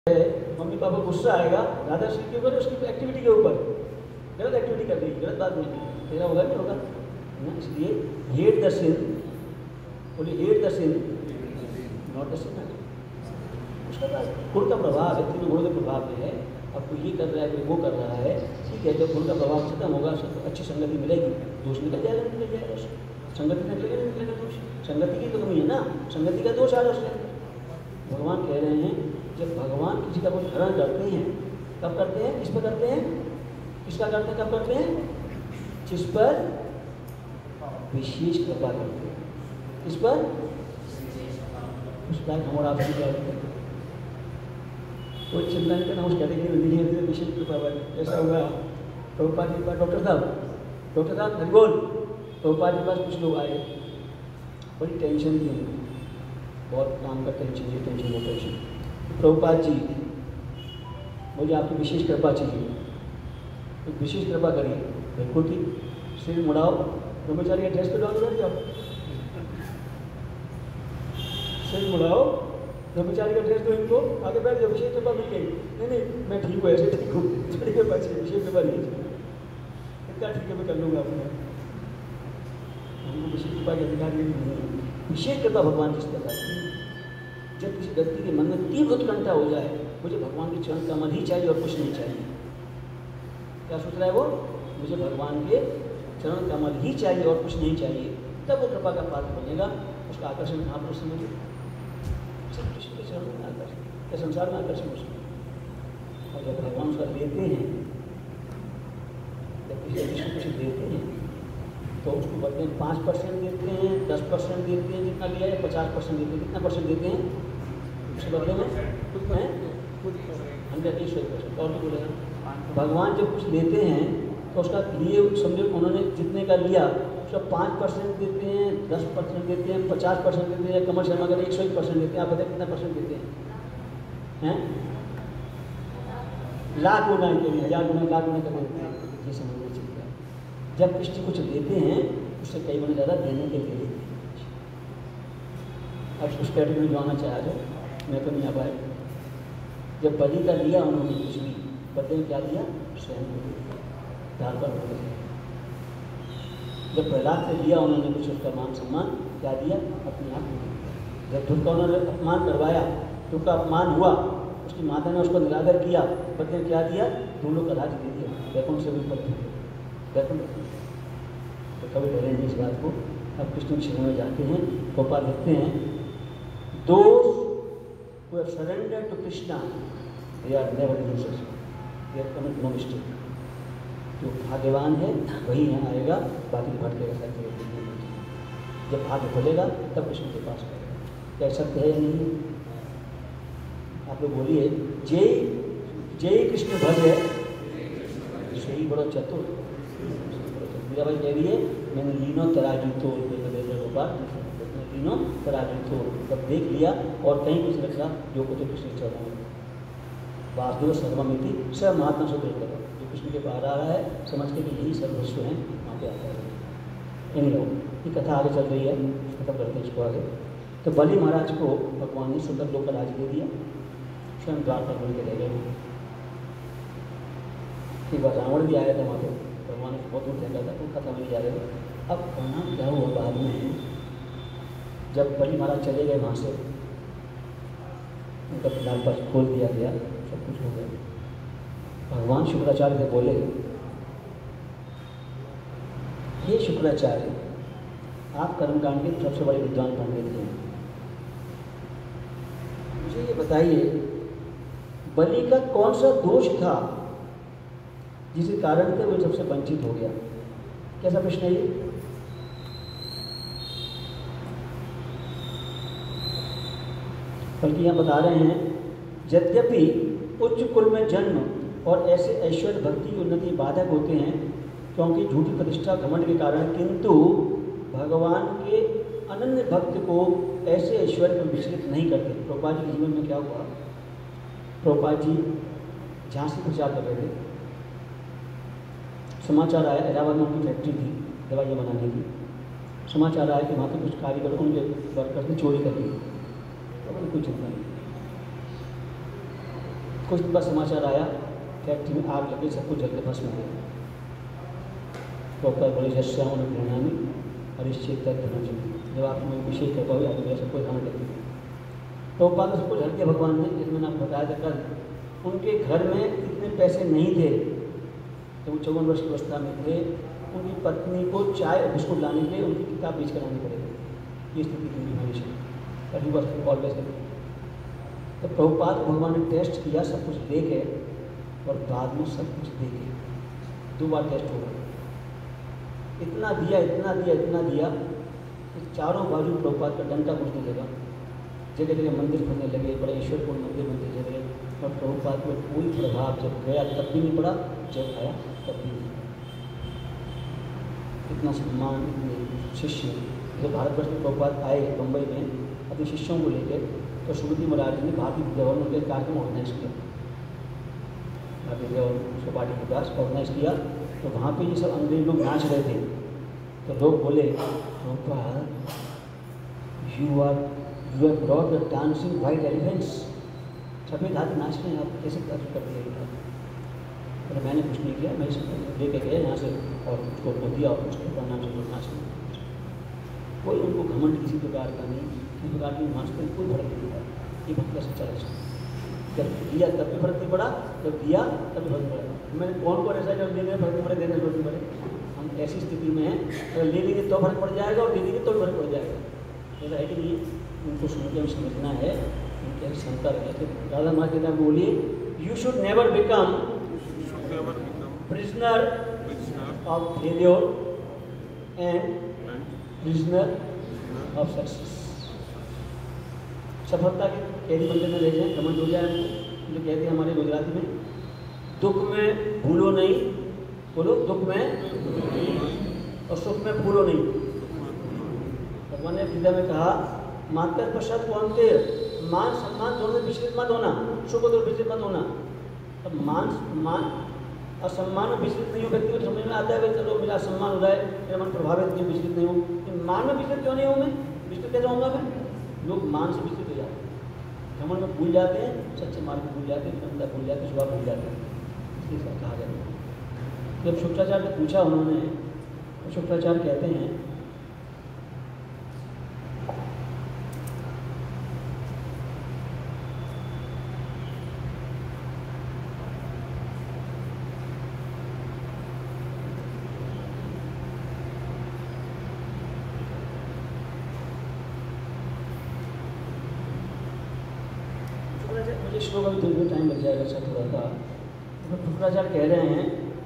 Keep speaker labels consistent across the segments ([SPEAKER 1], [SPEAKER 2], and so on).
[SPEAKER 1] Mummy papa गुस्सा आएगा, राधा श्री के ऊपर, उसकी एक्टिविटी के ऊपर, गलत एक्टिविटी कर रही, गलत बात नहीं, तेरा होगा नहीं होगा ना। इसलिए हेट द सिन, बोलिए hate the sin not the sin. उसका गुण का प्रभाव है, तीनों गुणों के प्रभाव में है। अब कोई ये कर रहा है, कोई वो कर रहा है, ठीक है, जब गुण का प्रभाव खत्म होगा, अच्छी संगति मिलेगी, दोष निकल जाएगा, निकल जाएगा उससे, संगति निकलेगा, निकलेगा दोष, संगति की तो कमी है ना, संगति का दोष आ रहा है। भगवान कह रहे हैं जब भगवान किसी का कोई हरण करते हैं, कब करते हैं, किस पर करते हैं, किसका करते हैं, कब करते हैं, जिस पर विशेष कृपा करते हैं, किस पर, उसका हमारा आपकी करते हैं, कोई चिंता नहीं करना, उस कैटेगरी में नहीं है विशेष कृपा पर। ऐसा हुआ प्रभुपाद जी के पास डॉक्टर साहब हरिबोल, प्रभुपाद जी के पास कुछ लोग आए, बड़ी टेंशन थी, बहुत काम का टेंशन, ये टेंशन, वो टेंशन। प्रभुपाद जी मुझे आपकी विशेष कृपा चाहिए, तो विशेष कृपा करिए। बिल्कुल ठीक, सिर मुड़ाओ, ब्रह्मचारी ड्रेस पे डाल बैठ जाओ, सिर मुड़ाओ, ब्रह्मचारी का ड्रेस दो इनको, आगे बैठ जाओ, विशेष कृपा मिल गई। नहीं मैं ठीक हूँ, ऐसे ठीक हूँ, छोटी कृपा चाहिए, विशेष कृपा नहीं चाहिए, इतना ठीक है मैं कर लूँगा अपने, हमको विशेष कृपा के अधिकार नहीं है। विशेष कृपा भगवान जिस प्रकार की, जब किसी व्यक्ति के मन में तीव्र उत्कंठा हो जाए, मुझे भगवान के चरण कमल ही चाहिए और कुछ नहीं चाहिए, क्या सोच रहा है वो, मुझे भगवान के चरण कमल ही चाहिए और कुछ नहीं चाहिए, तब वो कृपा का पात्र बनेगा। उसका आकर्षण कहाँ पर समझे, सब कृष्ण के चरण में आकर्षण, या संसार में आकर्षण उसमें। और जब भगवान उसका लेते हैं, जब किसी कृष्ण कुछ देते हैं तो उसको बोलते हैं 5% देते हैं, 10% देते हैं, जितना लिया है 50% देते हैं, कितना परसेंट देते हैं उसके बदले में, 100%। और भी बोलेगा भगवान जब कुछ देते हैं तो उसका लिए समझो उन्होंने जितने का लिया उसका 5% देते हैं, 10% देते हैं, 50% देते हैं, कमर शर्मा कर 101% देते हैं। आप बताए कितना परसेंट देते हैं, लाख गुना के लिए, 1000 गुना, लाख गुना कर देते हैं, ये समझ में चलता है। जब कृष्ण कुछ देते हैं उससे कई गुना ज़्यादा देने के लिए। अब उस कैटेगरी में आना चाहे जो, मैं तो नहीं आ पाए। जब बलि का लिया उन्होंने कुछ भी, बदले में क्या दिया, स्वयं को ढाल पर हो गया। जब प्रहलाद से लिया उन्होंने कुछ, उसका मान सम्मान क्या दिया, अपने आप को। जब ध्रुव का उन्होंने अपमान करवाया, ध्रुव का अपमान हुआ, उसकी माता ने उसको निरादर किया, बदले में क्या दिया, दोनों का राज्य दे दिया, वैकुंठ से भी ऊपर वैकुंठ। तो कभी डरेंगे इस बात को। अब कृष्ण के शरण में जाते हैं, गोपाल लिखते हैं, those who have surrendered to Krishna, they are never losers, they are commit no mistake. जो भाग्यवान है वही यहाँ आएगा, बाकी भटकेगा साथ में। जब भाग्य खुलेगा तब कृष्ण के पास आएगा। क्या सत्य है या नहीं? आप लोग बोलिए, जय जय कृष्ण भज सही बड़ो चतुर। मेरा भाई कह रही है, मैंने लीनो तराजू तोड़, लीनो तराजू तोड़, तब देख लिया और कहीं कुछ रखा जो कुछ कृष्ण चढ़ा वासुदेव सर्वमिति सब महात्मा से दूर करो। जो कृष्ण के बाहर आ रहा है समझ के कि यही सर्वस्व है, वहाँ पे आता है। इन लोग ये कथा आगे चल रही है, खत्म करते हैं इसको आगे। तो बलि महाराज को भगवान ने सुंदर लोक का राज दे दिया, स्वयं द्वार पर बोल के रह गए। एक बार रावण भी आया था वहाँ पे, भगवान ने बहुत दूर फेंका था, तो खत्म नहीं जा रहे थे। अब वहाँ क्या हुआ बाद में, जब बलि महाराज चले गए वहाँ से, उनका लाल पास खोल दिया गया, सब कुछ हो गया। भगवान शुक्राचार्य से बोले, ये शुक्राचार्य आप कर्मकांड के सबसे बड़े विद्वान पंडित हैं, मुझे ये बताइए बलि का कौन सा दोष था जिसके कारण से वो सबसे वंचित हो गया? कैसा प्रश्न है ये? बल्कि यहाँ बता रहे हैं, यद्यपि उच्च कुल में जन्म और ऐसे ऐश्वर्य भक्ति की उन्नति बाधक होते हैं क्योंकि झूठी प्रतिष्ठा घमंड के कारण, किंतु भगवान के अनन्य भक्त को ऐसे ऐश्वर्य पर विचलित नहीं करते। प्रभुपाद जी के जीवन में क्या हुआ, प्रभुपाद जी झांसी प्रचार कर रहे थे, समाचार आया इलाहाबाद में उनकी फैक्ट्री थी दवाइयाँ बनाने की, समाचार आया कि वहाँ के कुछ कारीगर उनके वर्कर्स ने चोरी कर ली, तो कोई चिंता नहीं। कुछ दिन बाद समाचार आया फैक्ट्री में आग लगी, सब कुछ जल के भस्म हो गया। प्रभुपाद बोले जश्याम प्रेरणामी हरिश्चेत धनंजय, जब आप अभिषेक कर पाओगे आपको सबको धारण करते हैं। प्रभुपाद सबको झल के भगवान ने, जिसमें मैंने आपको बताया था कल, उनके घर में इतने पैसे नहीं थे, तो वो 54 वर्ष की अवस्था में थे, उनकी पत्नी को चाय और बिस्कुट लाने के लिए उनकी किताब बेच कर आनी पड़ेगी। ये स्थिति थी हमेशा, पर ही वक्त ऑलवेज। तो प्रभुपाद भगवान ने टेस्ट किया, सब कुछ दे के, और बाद में सब कुछ दे के 2 बार टेस्ट होगा। इतना दिया इतना दिया इतना दिया कि चारों बाजू प्रभुपाद का डंका घुसने लगा, जगह जगह मंदिर खुलने लगे, बड़े ईश्वरपूर्ण मंदिर बनते चले। और प्रभुपाद को कोई प्रभाव, जब गया तब भी नहीं पड़ा, जब आया तब भी नहीं। इतना सम्मान, इतने शिष्य। जब भारतवर्ष में प्रभुपाद आए बम्बई में अपने शिष्यों को लेकर, तो सुमति महाराज ने भारतीय गवर्नमेंट के कार्यक्रम ऑर्गेनाइज किया, भारतीय गवर्नमेंट सोसाइटी के पास ऑर्गेनाइज किया। तो वहाँ पे ये सब अंग्रेज लोग नाच रहे थे, तो लोग बोले Prabhupada you have brought the dancing white elephants, सफ़ेद हाथी नाच रहे हैं, आप कैसे कर दिया? तो मैंने कुछ नहीं किया, मैं लेके गया यहाँ से और उसको बोल दिया, और उसके नाम से लोग नाच रहे। कोई उनको घमंड किसी प्रकार का नहीं, किसी प्रकार की मानसिकता कोई भड़क नहीं पड़ा। ये भक्त का सच्चा लक्षण। जब दिया तब भी फर्क नहीं पड़ा, जब दिया तब भी फर्क नहीं पड़ा। मैंने कौन ऐसा जब लेने फर्क नहीं पड़े, देने फर्क नहीं पड़े। हम ऐसी स्थिति में हैं, अगर ले लेंगे तो फर्क पड़ जाएगा, और दे देंगे तो फर्क पड़ जाएगा। ऐसा है कि नहीं? उनको सुन के हमें समझना है, उनके क्षमता रहे। तो राधा माँ के नाम बोलिए, you should never become prisoner of failure and prisoner of success. सफलता के कैदी बंदे में रह जाए, कमेंट हो जाए हमको, जो कहते हैं हमारे गुजराती में, दुख में भूलो नहीं, बोलो दुख में, और सुख में भूलो नहीं। भगवान ने गीता में कहा, मातर पश्चात कौनते, मान सम्मान दोनों में विचलित मत होना, सुख और विचलित मत होना। अब मान और सम्मान में विचलित नहीं हो, व्यक्ति को समझ में आता है भाई चलो मेरा सम्मान हो रहा है, मेरा मन प्रभावित नहीं, विचलित नहीं हो। मान में विचलित क्यों नहीं हूँ मैं? विचलित कैसे होऊंगा मैं? लोग मान से विचलित हो जाते हैं, घमंड में भूल जाते हैं, सच्चे मार्ग भूल जाते हैं, क्षमता भूल जाते हैं, स्वभाव भूल जाते हैं। इसलिए कहा जाता है। जब शुक्राचार्य ने पूछा उन्होंने, तो शुक्राचार्य कहते हैं, मुझे श्लोक अभी थोड़ी टाइम लग जाएगा, अच्छा थोड़ा सा। तो शुक्राचार्य कह रहे हैं,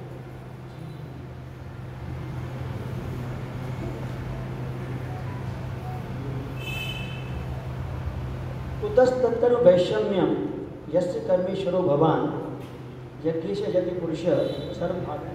[SPEAKER 1] कुतस्तत्र वैषम्यम यस्य कर्मेश्वरो भवान यज्ञेश यज्ञ पुरुष सर्वभाग।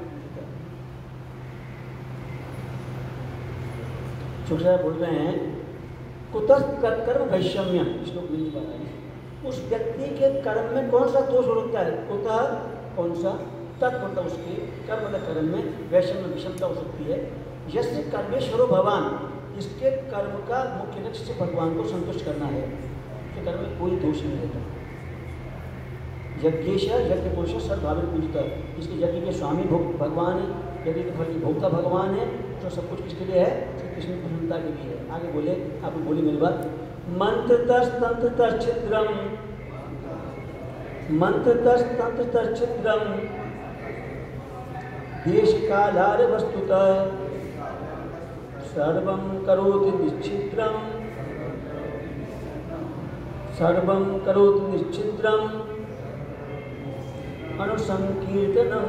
[SPEAKER 1] शुक्राचार्य बोल रहे हैं, कुतस्तत्र वैषम्यम, श्लोक मिल नहीं पा रहा है। उस व्यक्ति के कर्म में कौन सा दोष हो सकता है? कुतः कौन सा, तत् मतलब उसके कर्म मतलब कर्म में वैषम्य विषमता हो सकती है। यस्य कर्मेश्वरो भगवान, इसके कर्म का मुख्य लक्ष्य से भगवान को संतुष्ट करना है, उसके कर्म में कोई दोष नहीं रहता। यज्ञेश यज्ञ पुरुष सर्वभावित पूजता, इसके यज्ञ के स्वामी भगवान है, यज्ञ के फल की भोक्ता भगवान है, तो सब कुछ किसके लिए है? कृष्ण की प्रसन्नता के लिए है। आगे बोले, आप बोली मेरी बात। मंत्रतस्तंत्रतश्छिद्रम, मंत्रतस्तंत्रतश्छिद्रम देशकालार वस्तुतः सर्वं करोति निश्चिद्रम, सर्वं करोति निश्चिद्रम अनुसंकीर्तनम।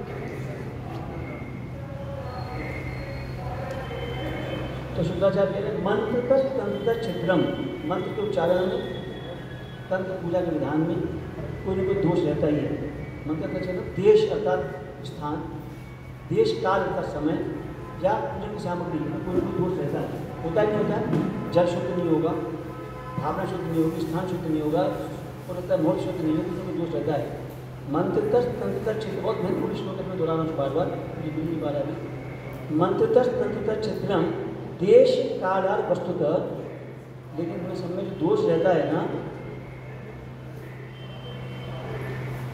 [SPEAKER 1] तो शुक्राचार्य कह रहे हैं, मंत्र तंत्र छिद्रम, मंत्र के उच्चारण में, तंत्र पूजा के विधान में कोई न कोई दोष रहता ही है। मंत्र का छिद्र, देश अर्थात स्थान, देश काल अर्थात समय, या पूजन की सामग्री में कोई न कोई दोष रहता है। होता है क्या होता है? जल शुद्ध नहीं होगा, भावना शुद्ध नहीं होगी, स्थान शुद्ध नहीं होगा, और होता है मुहूर्त शुद्ध नहीं होगी, उसमें दोष रहता है। मंत्र तंत्र छिद्र, बहुत महत्वपूर्ण श्लोक में दोहरा बार बार, ये बिल्ली बार अभी। मंत्र तंत्र छिद्रम देश कालार वस्तुतः, लेकिन हमें सब में जो दोष रहता है ना,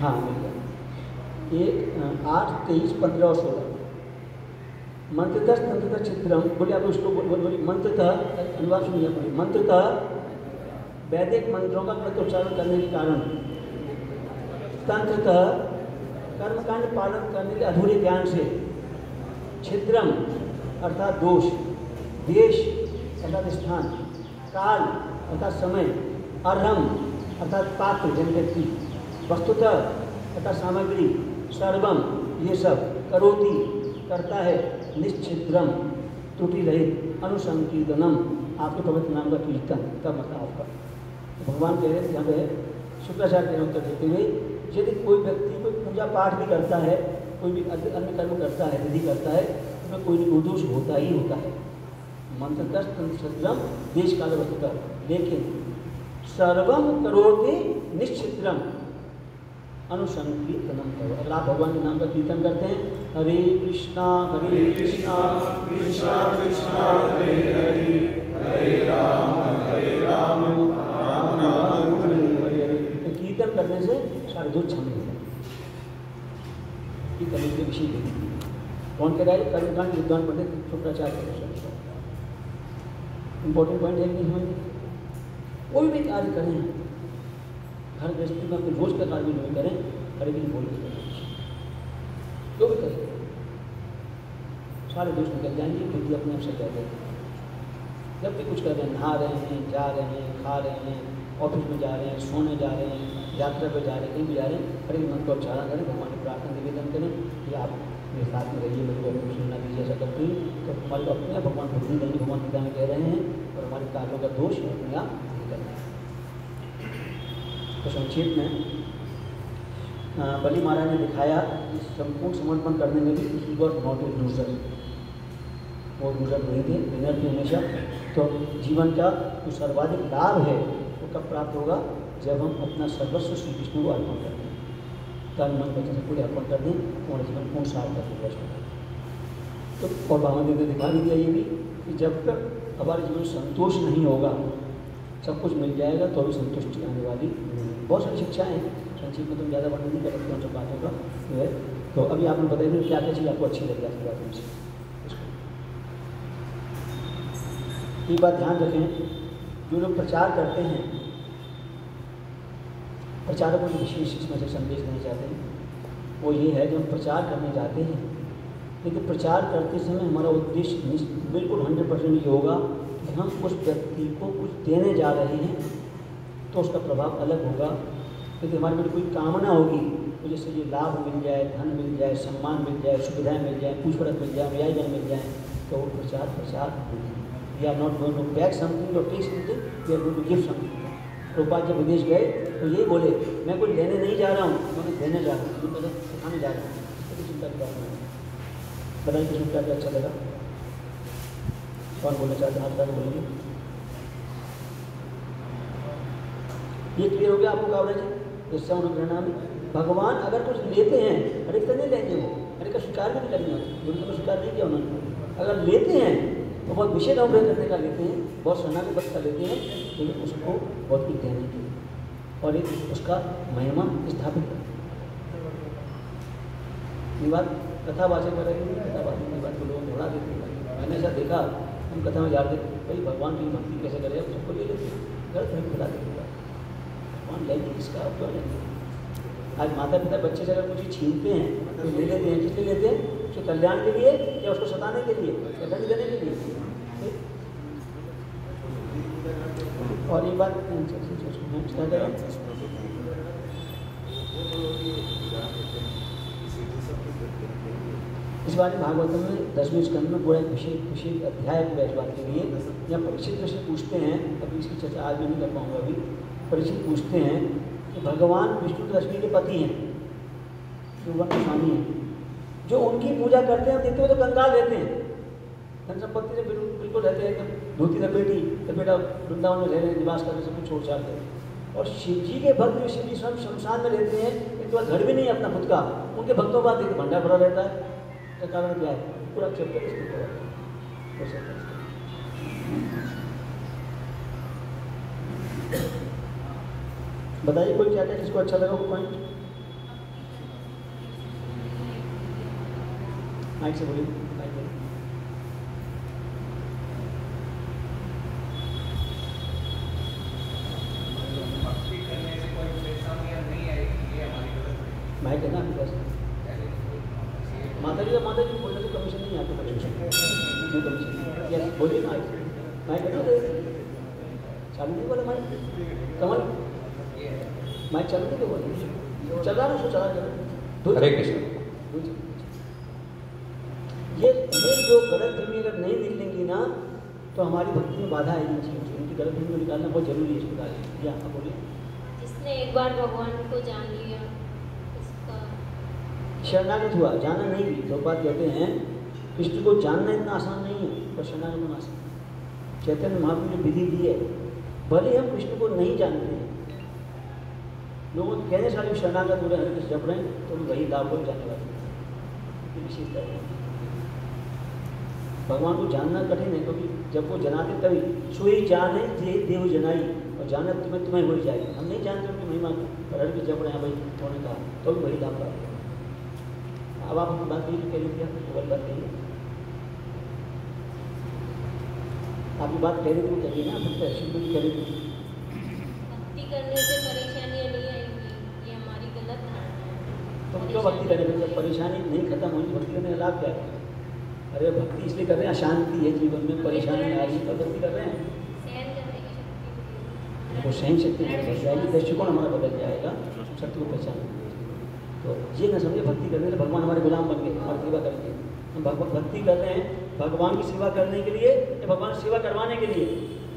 [SPEAKER 1] हाँ मिल गया। 8, 23, 15 और 16 मंत्रतः तंत्रतः चित्रम। बोलिए आप उसको बोलिए। मंत्रतः अनुवाद सुनिए बोलिए। मंत्रतः वैदिक मंत्रों का गलत उच्चारण करने के कारण, तंत्रतः कर्मकांड पालन करने के अधूरे ज्ञान से, छिद्रम अर्थात दोष, देश अर्थात स्थान, काल अर्थात समय, अर्हम अर्थात पात्र जन व्यक्ति, वस्तुतः अर्थात सामग्री, सर्वम ये सब, करोति करता है, निश्चिद्रम त्रुटि रहित, अनुसंकीर्तनम आपके पवित्र नाम का कीर्तन। तब मतलब आपका तो भगवान कह रहे थे यहाँ पे शुक्राचार्य के उत्तर देते हुए, यदि कोई व्यक्ति कोई पूजा पाठ भी करता है, कोई भी अन्य कर्म करता है, विधि करता है, उसमें कोई निर्दोष होता ही होता है। मंत्रतः तंत्रम देश काल वस्तुतः, लेकिन सर्वम करोति निश्चिद्रम अनुसंकीर्तनम करो। अगर आप भगवान के नाम का कीर्तन करते हैं, हरे कृष्णा कृष्णा कृष्णा हरे हरे, हरे राम राम राम हरे हरे, तो कीर्तन करने से सारे दुख क्षम हो जाए। कीर्तन के विषय कौन कह रहा है? कर्मकांड विद्वान पंडित शुक्राचार्य। इंपॉर्टेंट पॉइंट है कि हम कोई भी कार्य करें, घर गृहस्थी में अपने रोज का कार्य भी नहीं करें, हरे कृष्ण बोल के जो भी करें सारे दोष निकल जाएंगे, बुद्धि अपने आप से कह देंगे। जब भी कुछ कर रहे हैं, नहा रहे हैं, जा रहे हैं, खा रहे हैं, ऑफिस में जा रहे हैं, सोने जा रहे हैं, यात्रा पर जा रहे हैं, कहीं भी जा रहे हैं, हरे मंत्र का उच्चारण करें, भगवान की प्रार्थना निवेदन करें कि आप मेरे साथ में रहिए, मेरे को सुनना दीजिए, ऐसा करते हैं तो हमारे अपने आप भगवान बुद्धि देंगे। भगवान गीता में कह रहे हैं और हमारे कार्यों का दोष अपने आप निकलना है। तो संक्षेप में बलि महाराज ने दिखाया संपूर्ण समर्पण करने में भी ही वॉज नॉट ए लूजर, वो लूजर नहीं थे, विनर थे हमेशा। तो जीवन का जो सर्वाधिक लाभ है वो कब प्राप्त होगा? जब हम अपना सर्वस्व श्री कृष्ण को अर्पण करते हैं, तन मन वचन से पूरे अर्पण कर दें, हमारा जीवन पूर्ण सार्थक होगा। तो और भावना ने दिखा भी दिया ये भी कि जब तक हमारे जीवन संतोष नहीं होगा, सब कुछ मिल जाएगा तो अभी संतुष्टि आने वाली नहीं। बहुत सारी शिक्षाएँ हैं, संक्षेप में तुम ज़्यादा वर्णन नहीं कर सकते उन सब बातों का है। तो अभी आपने बताइए क्या क्या चीज़ आपको अच्छी लगी आपकी बातों से। एक बात ध्यान रखें, जो लोग प्रचार करते हैं, प्रचारकों को विशेष इसमें से संदेश देना चाहते हैं, वो ये है कि हम प्रचार करने जाते हैं, लेकिन प्रचार करते समय हमारा उद्देश्य बिल्कुल 100% ये होगा कि हम उस व्यक्ति को कुछ देने जा रहे हैं तो उसका प्रभाव अलग होगा। क्योंकि हमारे में कोई कामना होगी तो जैसे ये लाभ मिल जाए, धन मिल जाए, सम्मान मिल जाए, सुविधाएं मिल जाए, पूछपरछ मिल जाए, न्यायजन मिल जाए, तो वो प्रचार we are not going to back something और take something, we are going to give something. Prabhupada जब विदेश गए तो यही बोले, मैं कोई लेने नहीं जा रहा हूँ, मैं देने जा रहा हूँ, सिखाने जा रहा हूँ। इसकी चिंता की बात नहीं। बताइए किसी क्या क्या अच्छा लगा? कौन बोलना चाहते हैं? हाथ लगा बोलेंगे। ये क्लियर हो गया आपको कवरेज? इससे अनुप्रेरणा में भगवान अगर कुछ लेते हैं, हर एक तो नहीं लेंगे, वो हर एक का स्वीकार भी नहीं करेंगे, दुनिया को स्वीकार नहीं किया उन्होंने। अगर लेते हैं तो बहुत विषय अनुग्रह करने का लेते हैं, बहुत शरणागत का लेते हैं, लेकिन उसको बहुत कुछ देने की और एक उसका महिमा स्थापित करते हैं। ये बात कथावाचक कर रहे हैं, कथावाचक की बात को लोग बढ़ा देते हैं। मैंने ऐसा देखा, हम कथा में जाते भाई भगवान की भक्ति कैसे करें, सबको ले लेते हैं, गलत नहीं खुला देते हैं। भगवान लेंगे इसका अब क्यों लेंगे? आज माता पिता बच्चे से अगर कुछ चीज़ छीनते हैं तो ले लेते हैं, किस लिए लेते हैं? उसके कल्याण के लिए या उसको सताने के लिए या दंड देने के लिए? और एक बात इस बार भागवतम में 10वें स्कंद में पूरा एक विशेष अध्याय पूरा इस बात के लिए। या परीक्षित प्रश्न पूछते हैं, अभी इसकी चर्चा आज भी नहीं कर पाऊंगा। अभी परीक्षित पूछते हैं कि भगवान विष्णु दशमी के पति हैं, जो वन स्वामी हैं, जो उनकी पूजा करते हैं, देखते हुए तो कंगाल रहते हैं, धन संपत्ति से बिल्कुल रहते हैं, धोती लपेटा वृंदावन में रह रहे हैं, निवास करके सब कुछ छोड़ छाड़ते हैं। और शिव जी के भक्त जो शिव जी स्वयं शमशान में रहते हैं, इनके पास घर भी नहीं है अपना खुद का, उनके भक्तों का देखते भंडार भरा रहता है। का कारण क्या है? पूरा चैप्टर इसके ऊपर है। बताइए कोई क्या क्या किसको अच्छा लगा वो पॉइंट? माइक से बोलिए, माइक बोलिए। माइक है ना आपके पास? माता जी बोलने को कमीशन नहीं आपको, कमीशन यस बोलिए ना, माइक है ना, चालू नहीं बोला माइक, कमल माइक चालू नहीं बोला, चला ना, चला चला।
[SPEAKER 2] हरे कृष्ण।
[SPEAKER 1] ये जो गलत फहमी अगर नहीं निकलेंगी ना तो हमारी भक्ति में बाधा आएगी। चाहिए उनकी गलत फहमी निकालना बहुत जरूरी है। इस प्रकार या आप बोलिए।
[SPEAKER 3] जिसने एक बार भगवान को जान लिया उसका
[SPEAKER 1] शरणागत हुआ, जाना नहीं भी। तो बात कहते हैं कृष्ण को जानना इतना आसान नहीं है, पर शरणागत होना आसान। चैतन्य महाप्रभु ने विधि दी है, भले हम कृष्ण को नहीं जानते हैं, लोगों कहने सारे शरणागत हो रहे हैं, जब रहे हैं तो वही लाभ हो जाने वाले विशेषता है। भगवान को जानना कठिन है, क्योंकि जब वो जनाते तभी सोई जाने देव जनाई, और जाना तुम्हें हो जाएगी। हम नहीं जानते उनकी महिमा, पर हर भी जब रहे हैं भाई उन्होंने कहा तो भी वही लाभ प्राप्त है। अब आप अपनी बात कही कह रही थी, आपको वही बात कही, आपकी बात कह रही थी, कहिए ना, आप शुरू कह रही थी।
[SPEAKER 3] भक्ति करने से परेशानियां नहीं आएंगी, ये हमारी गलत धारणा है।
[SPEAKER 1] तो क्यों भक्ति करेंगे जब परेशानी नहीं खत्म होगी? भक्ति करने का लाभ क्या है? अरे भक्ति इसलिए कर रहे हैं, अशांति है जीवन में, परेशानी आ रही है तो भक्ति कर रहे हैं।
[SPEAKER 3] सहन करने की शक्ति,
[SPEAKER 1] वो सहन शक्ति बढ़ जाएगी, दृष्टिकोण हमारा बदल जाएगा, शक्ति को पहचान। तो ये न समझे भक्ति करने से भगवान हमारे गुलाम बन गए, हमारी सेवा करेंगे। हम भक्ति कर रहे हैं भगवान की सेवा करने के लिए या भगवान की सेवा करवाने के लिए?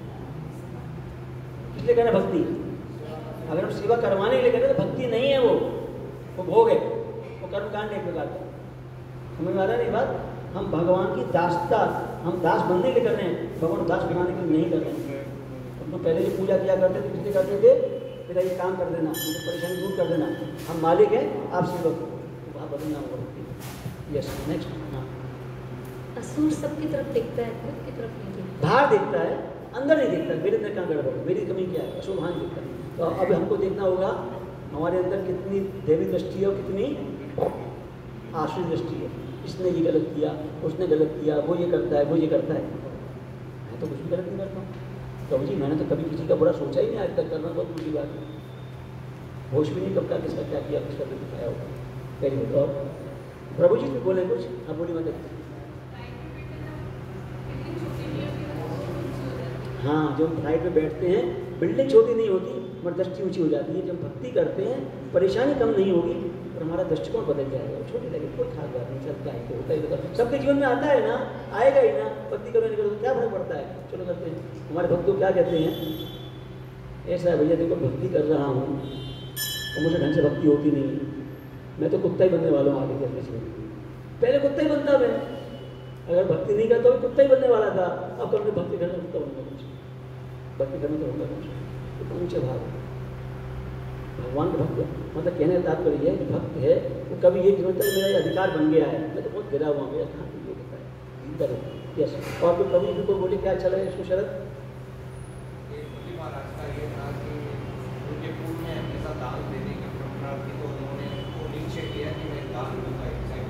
[SPEAKER 1] इसलिए कह रहे भक्ति। अगर हम सेवा करवाने के लिए कह रहे तो भक्ति नहीं है, वो भोग है, वो कर्मकांड एक प्रकार का। समझ में आ रहा है नहीं बात? हम भगवान की दासता, हम दास बनने के लिए कर रहे हैं, भगवान दास बनाने के लिए नहीं कर रहे हैं। हम तो पहले जो पूजा किया करते थे, किसलिए करते थे? मेरा ये काम कर देना, मुझे परेशानी दूर कर देना, हम मालिक हैं, आप सेवक हो, तो आप बदलना होगा। Yes, next. हाँ,
[SPEAKER 3] असुर सबकी तरफ देखता है, खुद की तरफ नहीं देखता।
[SPEAKER 1] बाहर देखता है, अंदर नहीं देखता। मेरे अंदर क्या गड़बड़ है, मेरी कमी क्या है, असुर वहाँ देखता है। तो अब हमको देखना होगा हमारे अंदर कितनी देवी दृष्टि है और कितनी आश्रित दृष्टि है। इसने ये गलत किया, उसने गलत किया, वो ये करता है, वो ये करता है। मैं तो कुछ भी गलत नहीं करता हूँ। तो जी मैंने तो कभी किसी का बुरा सोचा ही नहीं आज तक, करना बहुत बुरी बात है। होश भी नहीं कब का किसका क्या किया, किसका भी दिखाया होगा। Very good. और प्रभु जी भी बोले कुछ, आप बोली मतलब। हाँ, जब हम फ्लाइट में बैठते हैं, बिल्डिंग छोटी नहीं होती मगर दृष्टि ऊँची हो जाती है। जब भक्ति करते हैं परेशानी कम नहीं होगी और हमारा दृष्टिकोण बदल जाएगा। छोटी लगे कोई खास बात नहीं, चलता है तो होता ही होता है, सबके जीवन में आता है ना, आएगा ही ना। भक्ति करो नहीं करो तो क्या फर्क पड़ता है, चलो करते हैं। हमारे भक्त क्या कहते हैं, ऐसा है भैया देखो भक्ति कर रहा हूँ तो मुझे ढंग से भक्ति होती नहीं, मैं तो कुत्ता ही बनने वाला हूँ आगे करने से। पहले कुत्ता ही बनता मैं, अगर भक्ति नहीं करता तो कुत्ता ही बनने वाला था। अब कभी भक्ति करना कुत्ता बनूंगा, कुछ भक्ति करना तो होगा कुछ, तो ऊँचे भाव। भगवान का भक्त मतलब कहने का तात्पर्य है कि भक्त है वो कभी ये समझता है मेरा ये अधिकार बन गया है, मैं तो बहुत गिरा हुआ मेरा कहाँ ये होता है इधर। यस, और तो कभी भी कोई बोले क्या अच्छा लगे इसको शरद?
[SPEAKER 4] महाराज का ये था कि उनके पूर्व में हमेशा दान देने की परंपरा थी, तो उन्होंने वो निश्चय किया कि मैं दान दूंगा।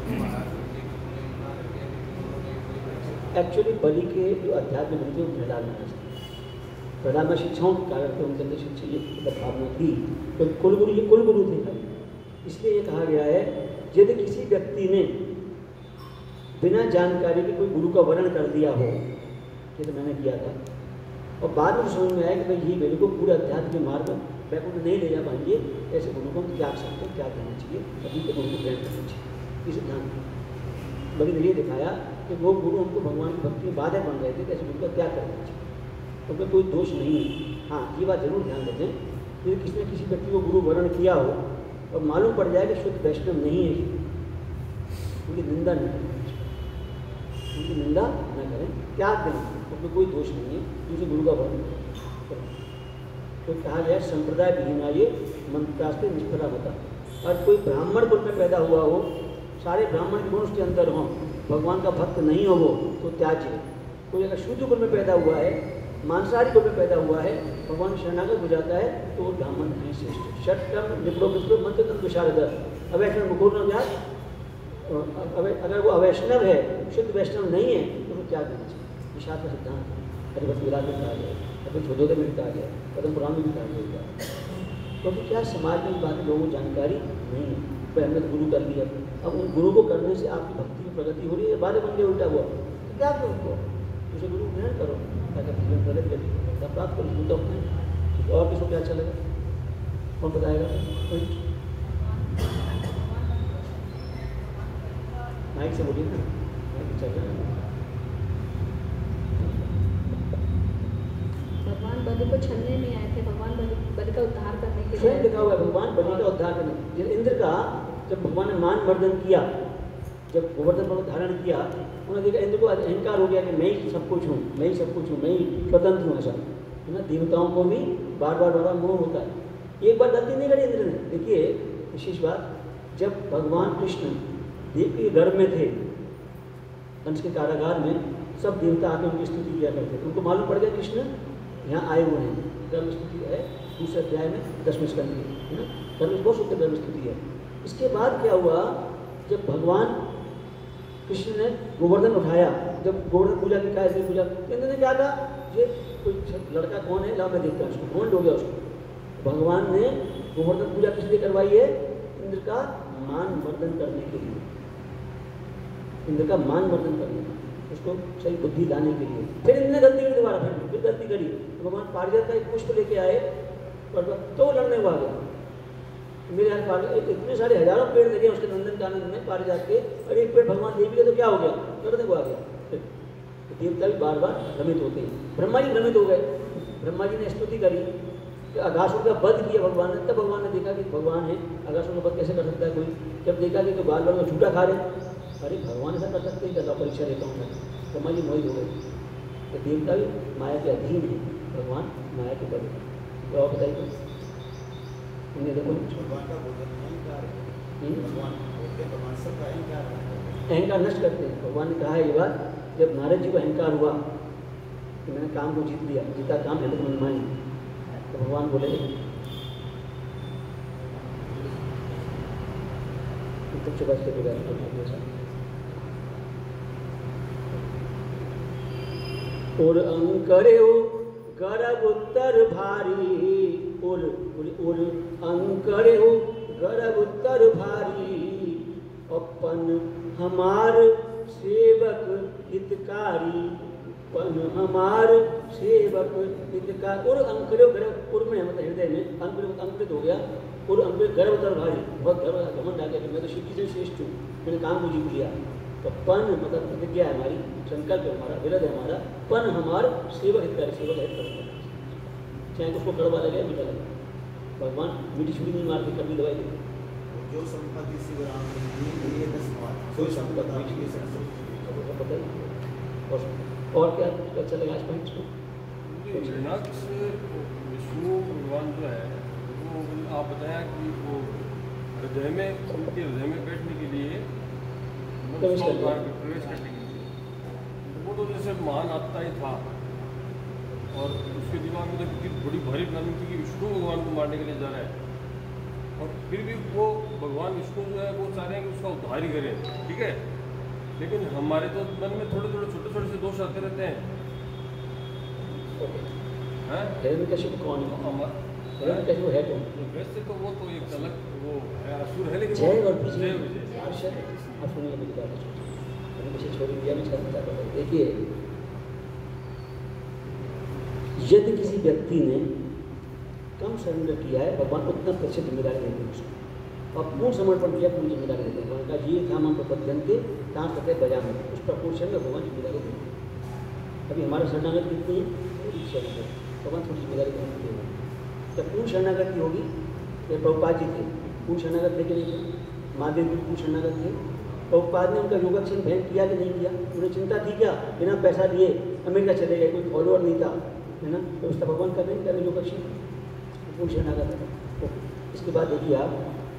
[SPEAKER 1] एक्चुअली बलि के जो अध्यात्म होते हैं वो प्रहलाद महाराज, प्रहलाद में शिक्षाओं के कारण तो उनके अंदर शिक्षा ये भावना थी, तो कुलगुरु ये कुलगुरु थे भाई। इसलिए ये कहा गया है यदि किसी व्यक्ति ने बिना जानकारी के कोई गुरु का वर्णन कर दिया हो, ये तो मैंने किया था, और बाद में समझ में आया कि भाई ये मेरे को पूरे अध्यात्म के मार्ग में बैकुंठ नहीं ले जा पाएंगे, ऐसे गुरु को हम त्याग सकते हैं, क्या करना चाहिए, सभी को गुरु को ग्रहण करना चाहिए। इस सिद्धांत बल्कि ने ये दिखाया कि वो गुरु हमको भगवान की भक्ति में बाधक बन रहे थे, ऐसे गुरु का त्याग करना चाहिए, क्योंकि कोई दोष नहीं है। हाँ, ये बात जरूर ध्यान देते हैं कि किसी ने किसी व्यक्ति को गुरु वर्ण किया हो और मालूम पड़ जाए कि शुद्ध वैष्णव नहीं है, उनकी निंदा न करें, उनकी निंदा न करें, त्याग दें, उसमें कोई दोष नहीं है, उनसे गुरु का वर्ण करें। तो कहा गया संप्रदाय विहीना ये मंत्रास्त्र निष्फला होता। और कोई ब्राह्मण कुल में पैदा हुआ हो, सारे ब्राह्मण के गुण उसके अंदर हों, भगवान का भक्त नहीं हो वो तो त्याज्य। कोई अगर शुद्ध कुल में पैदा हुआ है, मांसाहारी कुल में पैदा हुआ है, भगवान शरणागत हो जाता है तो वो ब्राह्मण नहीं श्रेष्ठ। षटकर्म निपुणो विष्णु मंत्र विशारद। अब ऐसा मुकुर न जाए अगर वो अवैष्णव है, शुद्ध वैष्णव नहीं है, तो वो क्या करना चाहिए? निषाद का सिद्धांत हरिभक्त विराज में कहा गया, अपने छोदोदय में भी कहा गया, पद्म पुराण में भी कहा गया। क्योंकि क्या समाज में बात लोगों को जानकारी नहीं है। तो हमने गुरु कर लिया, अब उन गुरु को करने से आपकी भक्ति में प्रगति हो रही है, बातें बन गए उल्टा हुआ, तो क्या करो उनको? उसे गुरु ग्रहण करो ताकि जीवन प्रगति करें, प्राप्त करो। तो अपने और किसको क्या चलेगा? कौन बताएगा? माइक से बोलिए ना, माइक चल रहा है।
[SPEAKER 2] भगवान बलि को छलने नहीं आए थे, भगवान बलि का उद्धार करने के लिए।
[SPEAKER 1] स्वयं लिखा हुआ है भगवान बलि का उद्धार करने। जब इंद्र का जब भगवान ने मान वर्धन किया, जब गोवर्धन पर्वत धारण किया, उन्होंने देखा इंद्र को अहंकार हो गया कि मैं ही सब कुछ हूँ, मैं ही सब कुछ हूँ, मैं ही स्वतंत्र हूँ, ऐसा है ना। देवताओं को भी बार बार मोह होता है। एक बार गलती नहीं करी इंद्र ने। देखिए विशेष बात, जब भगवान कृष्ण देव के गर्भ में थे, कंस के कारागार में, सब देवता आके उनकी स्तुति किया करते थे। उनको मालूम पड़ गया कृष्ण यहाँ आए हुए हैं। गर्भ स्तुति है दूसरे अध्याय में 10वें स्कंद में, है ना। गर्भ बहुत शुद्ध गर्भ स्तुति है। इसके बाद क्या हुआ, जब भगवान कृष्ण ने गोवर्धन उठाया, जब गोवर्धन पूजा की कहा पूजा, इंद्र ने क्या कहा, ये कोई लड़का कौन है, ला मैं देखता हूँ उसको, कौन हो गया उसको। भगवान ने गोवर्धन पूजा किस लिए करवाई है? इंद्र का मान वर्धन करने के लिए, इंद्र का मान वर्धन करने, उसको सही बुद्धि लाने के लिए। फिर इंद्र ने गलती करी दोबारा, फिर गलती करी, तो भगवान पारिजात का एक पुष्प लेके आए पर्वत, तो लड़ने को आ गया। मेरे यहाँ इतने सारे हजारों पेड़ देखे उसके नंदन कानन में पारिजात के, और एक पेड़ भगवान देवी के, तो क्या हो गया, लड़ने को आ गया। फिर देवता भी बार बार भ्रमित होते हैं। ब्रह्मा जी भ्रमित हो गए। ब्रह्मा जी ने स्तुति करी कि अगासुर का वध किया भगवान ने, तब भगवान ने देखा कि भगवान है, अगासुर का वध कैसे कर सकता है कोई। जब देखा कि तो बार बार में झूठा खा रहे, अरे भगवान ऐसा कर सकते हैं, क्या परीक्षा देता हूँ मैं। ब्रह्मा जी मोहित हो गए। तो देवता भी माया के अधीन है, भगवान माया के बल। तो और बताइए, देखो अहंकार नष्ट करते हैं। भगवान ने कहा है ये बात, जब नारद जी को अहंकार हुआ कि मैंने काम को जीत लिया, जीता काम है तो मनमानी, तो भगवान बोले कुछ बस के और अंकरे हो गर्भ उत्तर भारी, और अंकरे हो गर्भ उत्तर भारी, अपन हमार सेवक हितकारी, अपन हमार सेवक हितकार। और अंकरे गर्भ, उर में मतलब हृदय में अंकुरित हो गया, और अंकुरित गर्भ उत्तर भारी, बहुत गर्व घमंड आ गया कि मैं तो शिव जी से श्रेष्ठ हूँ, मैंने काम को जीत लिया। तो पन मतलब प्रतिज्ञा है हमारी, संकल्प है हमारा, विरध है हमारा, पन हमार सेवक हितकारी, सेवक हित करूँगा, चाहे उसको कड़वा लगे मीठा लगे। भगवान मीठी छुरी नहीं मारते, कभी दवाई देते।
[SPEAKER 5] जो संपत्ति शिव राम ने कोई संपत्ति
[SPEAKER 1] पता ही। और क्या अच्छा लगा आज पॉइंट्स में?
[SPEAKER 6] विष्णु भगवान जो है वो आप बताया कि वो हृदय में, उनके हृदय में बैठने के लिए, प्रवेश करने के लिए, वो तो जैसे महान आत्मा ही था, और उसके दिमाग में तो बड़ी भारी प्लानिंग थी कि विष्णु भगवान को मारने के लिए जा रहा है, और फिर भी वो भगवान विष्णु जो है वो चाह रहे हैं कि उसका उद्धार ही करें, ठीक है। लेकिन हमारे तो मन में थोड़े थोड़े छोटे छोटे से दोष आते रहते हैं।
[SPEAKER 1] हिरण्यकशिप कौन है? हिरण्यकशिप है कौन?
[SPEAKER 6] वैसे तो वो तो एक अलग वो है, असुर है, लेकिन
[SPEAKER 1] जय और विजय छोड़ दिया। देखिए, यदि किसी व्यक्ति ने कम सरेंडर किया है, भगवान उतना प्रतिशत जिम्मेदारी देते हैं उसको, और पूर्ण समर्पण किया, पूरी जिम्मेदारी देते हैं। भगवान का ये था हम प्रपद्यन्ते तां करते बजा में, उस प्रपोर्शन में भगवान जिम्मेदारी देते हैं। अभी हमारा शरणागत कितनी है? भगवान थोड़ी जिम्मेदारी देते हैं। जब पूर्ण शरणागति होगी, ये प्रभुपाद जी थे, पूर्ण शरणागत लेके नहीं थे, महादेव भी पूर्ण शरणागत थे। प्रभुपाद ने उनका योगक्षेम भेंट किया कि नहीं किया? उन्हें चिंता थी क्या? बिना पैसा लिए अमेरिका चले गए, कोई फॉलोअर नहीं था, है ना, तो उसका भगवान कर रहे हैं योगक्षेम, पूर्ण शरणागत है। इसके बाद देखिए आप,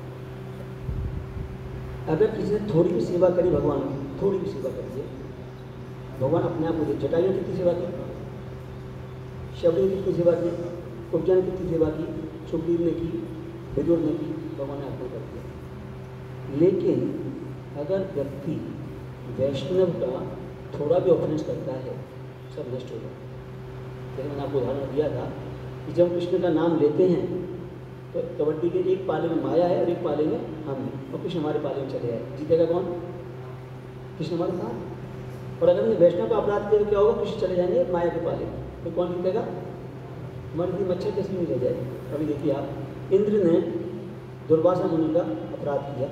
[SPEAKER 1] अगर किसी ने थोड़ी भी सेवा करी भगवान की, थोड़ी भी सेवा करी है, भगवान अपने आप को दे। जटायु ने कितनी सेवा की, शबरी ने कितनी सेवा की, कुब्जा ने कितनी सेवा की, सुग्रीव ने की, विदुर ने की, भगवान ने अपने कर दिया। लेकिन अगर व्यक्ति वैष्णव का थोड़ा भी ऑफेंस करता है सब नष्ट हो जाता है। जैसे मैंने आपको उदाहरण दिया था कि जब कृष्ण का नाम लेते हैं तो कबड्डी के एक पाले में माया है और एक पाले में हम हैं, और कृष्ण हमारे पाले में चले आए, जीतेगा कौन? कृष्ण हमारे साथ। और अगर हमने वैष्णव का अपराध किया तो क्या होगा? कृष्ण चले जाएंगे माया के पाले में, तो कौन जीतेगा? हमारी इतनी मच्छर कैसे नहीं रह जाएगी। अभी देखिए आप, इंद्र ने दुर्वासा मुनि का अपराध किया,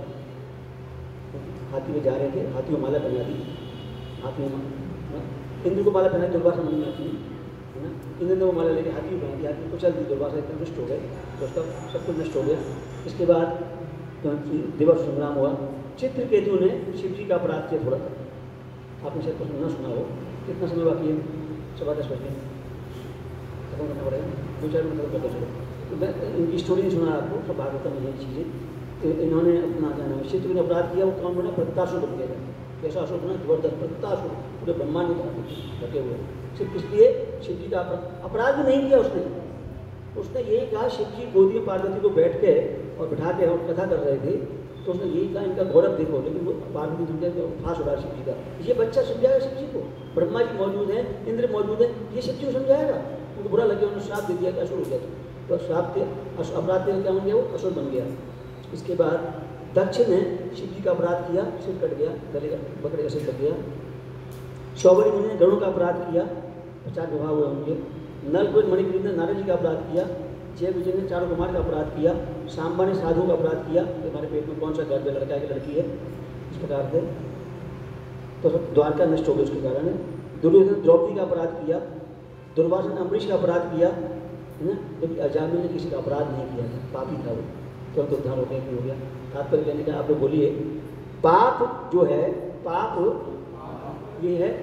[SPEAKER 1] हाथी में जा रहे थे, हाथी में माला पहना दी, हाथी में इंद्र को माला पहना दुर्वासा मुनि ने अपनी, है ना। इंद्र ने वो माला लेके हाथी में पहना दी, हाथी को चल दी, दुर्वासा एकदम नष्ट हो गए, तो उसका सब कुछ नष्ट हो गया। इसके बाद दिवस संग्राम हुआ। चित्रकेतु ने शिव जी का अपराध किया थोड़ा सा, आपने शायद कुछ न सुना हो। कितना समय बाकी है? 10:15 खत्म करना पड़ेगा, 2-4 मिनट खत्म करते चलो। तो मैं इनकी स्टोरी नहीं सुना आपको, सब भागवत में ये चीज़ें। इन्होंने अपना जाना शिव ने अपराध किया, वो कौन बना? प्रत्याशु बन गया। कैसा असुर बना? जबरदस्त प्रत्याशु, पूरे ब्रह्मांड में ढके हुए। सिर्फ इसलिए शिव जी का अपराध भी नहीं किया उसने यही कहा, शिव जी गोदी में पार्वती को बैठ के और बिठा के और कथा कर रहे थे, तो उसने यही कहा इनका गौरव देखो, लेकिन वो पार्वती समझा फांस उड़ा शिव जी का। ये बच्चा समझाएगा शिव जी को? ब्रह्मा जी मौजूद हैं, इंद्र मौजूद है, ये शिव जी को समझाएगा? उनको बुरा लगे, उन्होंने श्राप दे दिया कि असुर हो गया, तो श्राप के अपराध के क्या बन गया? वो असुर बन गया। इसके बाद दक्ष ने शिव जी का अपराध किया, सिर कट गया, गले का बकरे का सिर कट गया। शौबरी मुनि ने गरुड़ का अपराध किया, 50 विवाह हुए उनके। नलकुज मणिग्रीव ने नारद जी का अपराध किया। जय विजय ने चारों कुमार का अपराध किया। सांबा ने साधु का अपराध किया, हमारे पेट में कौन सा गर्भ है, लड़का है कि लड़की है, इस प्रकार से तो सब द्वारका नष्ट हो गई उसके कारण। दुर्योधन द्रौपदी का अपराध किया। दुर्वासा ने अम्बरीश का अपराध किया, है ना, जबकि अजामिल ने किसी का अपराध नहीं किया था, पापी था वो, तुरंत उद्धार हो गया, हो गया। तात्पर्य कहने का आप लोग बोलिए, पाप जो है, पाप ये है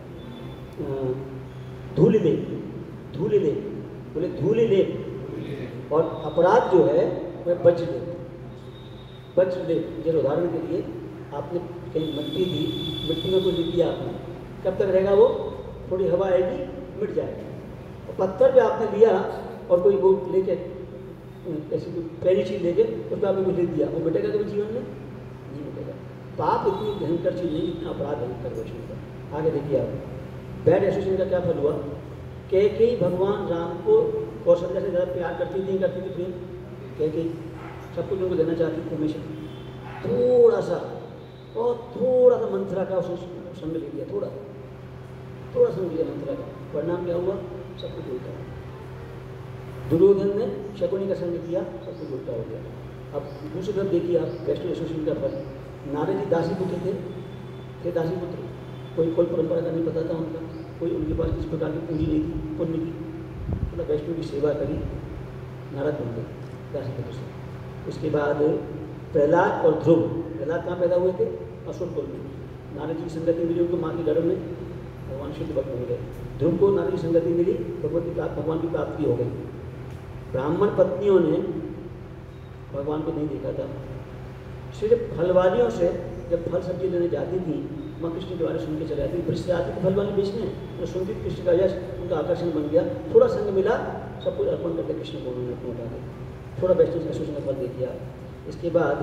[SPEAKER 1] धूलिलेप, धूलिलेप, बोले धूलिलेप, और अपराध जो है वह वज्रलेप, वज्रलेप। जैसे उदाहरण के लिए आपने कहीं मिट्टी दी, मिट्टी में कोई लिख दिया आपने, कब तक रहेगा वो? थोड़ी हवा आएगी, मिट जाएगा। और पत्थर पे आपने लिया और कोई वो लेके ऐसी कोई पहली चीज़ लेके उस पर आपने कुछ लिख दिया, वो मिटेगा कभी जीवन में? नहीं मिटेगा। पाप इतनी भयंकर चीज़ नहीं, इतना अपराध भयंकर वैष्णव का। आगे देखिए आप, बैड एसोसिएशन का क्या फल हुआ? कैकेयी भगवान राम को कौशल्या से ज़्यादा प्यार करती थी, करती थी प्रेम? कैकेयी सब कुछ उनको देना चाहती थी हमेशा, थोड़ा सा मंथरा का उसने संग ले लिया, थोड़ा संग लिया मंथरा का, परिणाम क्या हुआ? सब कुछ उल्टा। दुर्योधन ने शकुनी का संग किया, सब कुछ उल्टा हो गया। अब दूसरी तरफ देखिए आप, वैष्णव एसोसिएशन का फल। नारद जी दासी पुत्र थे दासी पुत्र, कोई परंपरा का नहीं पता था उनका, कोई उनके पास किस प्रकार की पूंजी नहीं थी, पुण्य की, मतलब वैष्णव की सेवा करी, नारद बन गए दासी पुत्र से। उसके बाद प्रहलाद और ध्रुव, प्रहलाद कहाँ पैदा हुए थे? असुर कुल में। नारद जी की संगति मिली उनको माँ के गर्भ में, भगवान शुद्ध भक्त बन गए। ध्रुव को नारद की संगति मिली, भगवान की प्राप्ति हो गई। ब्राह्मण पत्नियों ने भगवान को नहीं देखा था, सिर्फ फलवादियों से जब फल सब्जी लेने जाती थी, माँ कृष्ण के बारे में सुन के चले जाती थी, वृक्ष से आती थी फल वाली बेचने, तो सुनती कृष्ण का यश उनका आकर्षण बन गया। थोड़ा संग मिला, सब कुछ अर्पण करके कृष्ण को उन्होंने अपने उठा के, थोड़ा वैष्णव एसोसिएशन का फल दे दिया। इसके बाद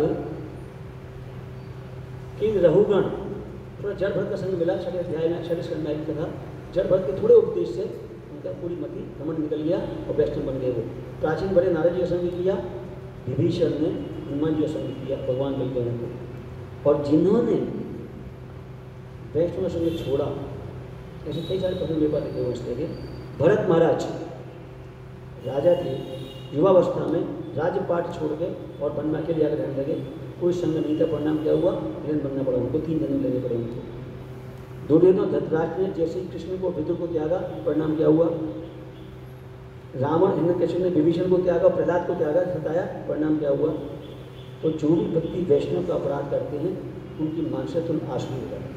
[SPEAKER 1] किंग रहुगण, थोड़ा जड़ भरत का संग मिला, 6 अध्याय में 6 स्कंध में कथा, जड़ भरत के थोड़े उपदेश से उनका पूरी मति घमंड निकल गया और वैष्णव बन गए वो। प्राचीन बड़े नारद जी का संग किया, विभीषण ने हनुमान जी का संग किया, भगवान बलदेव को। और जिन्होंने वैष्णव संग छोड़ा, ऐसे कई सारे प्रसंग मेरे पास लिखे हुए इसके लिए। भरत महाराज राजा थे, युवावस्था में राज्यपाट छोड़ के और वन में अकेले जाकर रहने लगे, कोई संग नहीं था, परिणाम क्या हुआ? विलन बनना पड़ा उनको, 3 जन्म लेने पड़े उनको। दुर्योधन धृतराष्ट्र ने जैसे ही कृष्ण को विदुर को त्यागा, परिणाम क्या हुआ? रावण हिरण्यकशिपु ने विभीषण को त्यागा, प्रहलाद को त्यागा, सताया, परिणाम क्या हुआ? तो जो भी व्यक्ति वैष्णव का अपराध करते हैं उनकी मानसिकता आश्रय हो जाती है।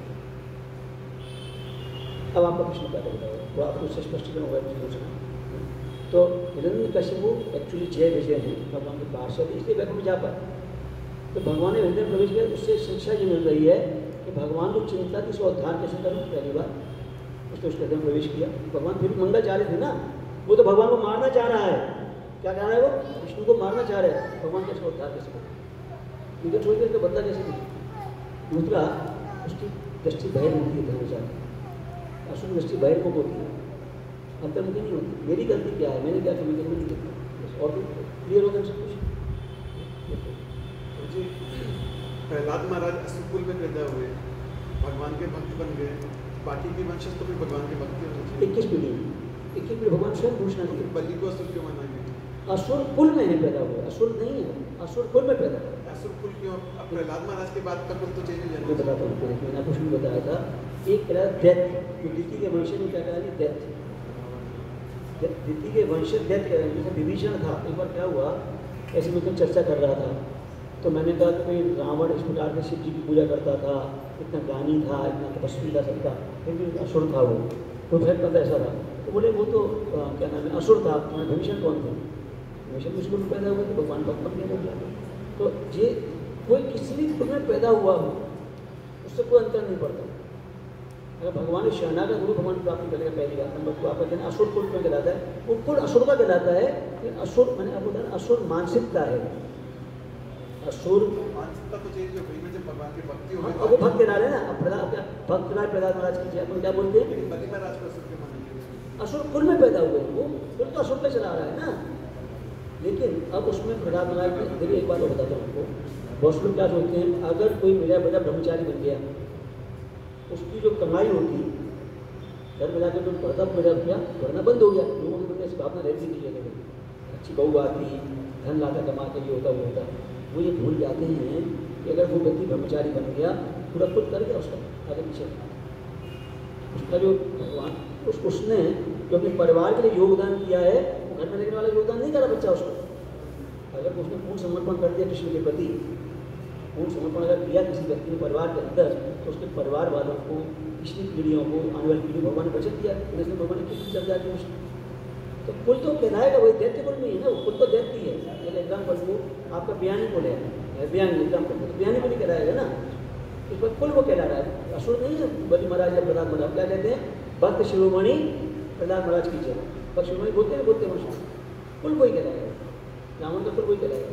[SPEAKER 1] अब आपका प्रश्न क्या बताओ, वो आपको उससे स्पष्टीकरण होगा दूसरा। तो हिरण्यकशिपु एक्चुअली जय विजय हैं, भगवान के पार्षद, इसलिए वैकुंठ में जा पाए। तो भगवान ने हृदय प्रवेश किया, उससे शिक्षा ये मिल रही है कि भगवान को चिंता की सो उद्धार कैसे करूँ। पहली बार उसने उसके हृदय में प्रवेश किया। भगवान फिर मंगल चाह रहे थे ना, वो तो भगवान को मारना चाह रहा है। क्या कह रहा है वो? विष्णु को मारना चाह रहे हैं। भगवान कैसे उद्धार कैसे करें, इनको छोड़ कर बदला कैसे दें? दूसरा, उसकी दृष्टि बहिर्मुखी है धर्मचार, असुर की दृष्टि बहिर्मुख होती है, अंतर्मुखी नहीं होती। मेरी गलती क्या है, मैंने क्या कमी करनी नहीं देखता, और भी क्लियर हो गया सब कुछ।
[SPEAKER 5] जी, प्रहलाद महाराज असुरकुल में पैदा हुए, भगवान के भक्त बन गए, बाकी की वंशज तो भी भगवान के भक्त होने चाहिए।
[SPEAKER 1] 21 पीढ़ी भगवान स्वयं घोषणा की।
[SPEAKER 5] बलि को असुर क्यों माना गया?
[SPEAKER 1] असुर कुल में है पैदा हुए, असुर नहीं है, असुर कुल में पैदा हुआ।
[SPEAKER 5] असुर कुल क्यों? अब प्रहलाद महाराज के बाद का कुल तो चेंज हो
[SPEAKER 1] मैं
[SPEAKER 5] जाना।
[SPEAKER 1] बताता हूँ, मैंने कुछ भी बताया था। एक कह रहा डेथ, दिति के वंश में क्या कह रही डेथ, दिति के वंश डेथ कह रहे हैं। जैसे विभीषण था, एक बार क्या हुआ, ऐसे में कुछ चर्चा कर रहा था, तो मैंने कहा कि भाई रावण इस प्रकार से शिव जी की पूजा करता था, इतना ज्ञानी था, इतना तपस्वी था सबका, फिर भी असुर था वो, तो फिर पता ऐसा था। तो बोले वो तो क्या नाम है, असुर था। तुम्हारे विभीषण कौन थे? विभीषण उसको भी पैदा हुआ तो भगवान भक्त बन गया, बोल गया। तो ये कोई किसी भी कुल में पैदा हुआ हो, उससे कोई अंतर नहीं पड़ता। अगर भगवान शरणागत गुरु भगवान प्राप्ति करेगा, पहली बात नंबर 2 आपका कहना असुर कुल में कहलाता है, वो कुल असुर का कहलाता है। असुर मैंने आपको बताया, असुर मानसिकता है, असुर
[SPEAKER 5] मानसिकता तो चेंज हो गई ना जब भगवान की भक्ति हो
[SPEAKER 1] हाँ,
[SPEAKER 5] गई।
[SPEAKER 1] अब वो भक्त कह रहे हैं ना, अब भक्त प्रहलाद महाराज की अपन क्या बोलते हैं,
[SPEAKER 5] लेकिन बलि महाराज को असुर क्यों माना गया?
[SPEAKER 1] असुर कुल में पैदा हुए, वो कुल तो असुर पे चला रहा है ना। लेकिन अब उसमें प्रहलाद महाराज ने, देखिए एक बात और बताता हूँ आपको, बहुत लोग क्या सोचते हैं, अगर कोई मेरा बेटा ब्रह्मचारी बन गया, उसकी जो कमाई होती घर में जाकर जो पढ़ता मेरा रुपया भरना बंद हो गया, लोगों के मन में ऐसी भावना रहती नहीं है, अच्छी बहू आती, धन लाता कमा के, ये होता वो होता। वो ये भूल जाते हैं कि अगर वो व्यक्ति ब्रह्मचारी बन गया, पूरा खुद कर गया उसका आगे पीछे, उसका जो भगवान उसने जो अपने परिवार के लिए योगदान किया है, वो घर में रहने वाला योगदान नहीं करा बच्चा उसको। अगर उसने पूर्ण समर्पण कर दिया कृष्ण के प्रति, पूर्ण समर्पण अगर किया किसी व्यक्ति ने परिवार के अंदर, तो उसके परिवार वालों को, पिछली पीढ़ियों को, आने वाली पीढ़ी भगवान ने बचत दिया, इसलिए भगवान ने किसी चल जाती है उसको। तो कुल तो कहलाएगा वही दैत्य कुल में ही है ना, वो कुल तो दैत्य ही है। जैसे एग्जाम्पल वो आपका बयानी कुल है, बयानी एग्जाम्पल तो बयानी कुल ही कहलाएगा ना, इस पर कुल वो कहला रहा है, असुर नहीं है। बलि महाराज या प्रहलाद महाराज क्या कहते हैं, भक्त शिरोमणि प्रहलाद महाराज की जय, भक्त शिरोमणि बोलते हैं कुल कोई कहलाएगा, रावण का कुल कोई कहलाएगा।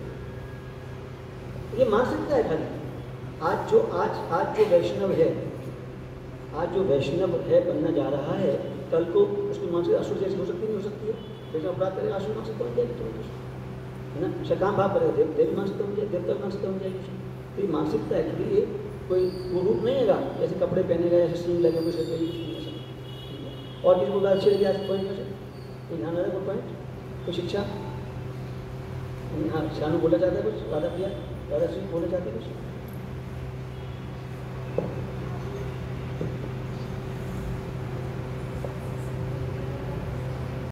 [SPEAKER 1] ये मानसिकता है खाली। आज जो वैष्णव है, आज जो वैष्णव है बनना जा रहा है, कल को उसकी मानसिकता असुर जैसी हो सकती नहीं हो सकती है। वैष्णव अपराध करेगा, असुर मानसिकता बन जाएगी तुरंत, है ना। सकाम भाव करेगा, देवी मानसिकता बन जाएगी, देवता मानसिकता बन जाएगी उसकी। तो ये मानसिकता एक्चुअली ये कोई वो रूप नहीं है, जैसे कपड़े पहनेगा, जैसे सींग लगे हुए से कोई और किसी को अच्छी लगी आज पॉइंट में से कोई ध्यान आ रहा है, कोई पॉइंट, कोई शिक्षा। हाँ, शानू बोलना चाहता है कुछ, राधा प्रिया, राधा सिंह बोलना चाहते हैं कुछ।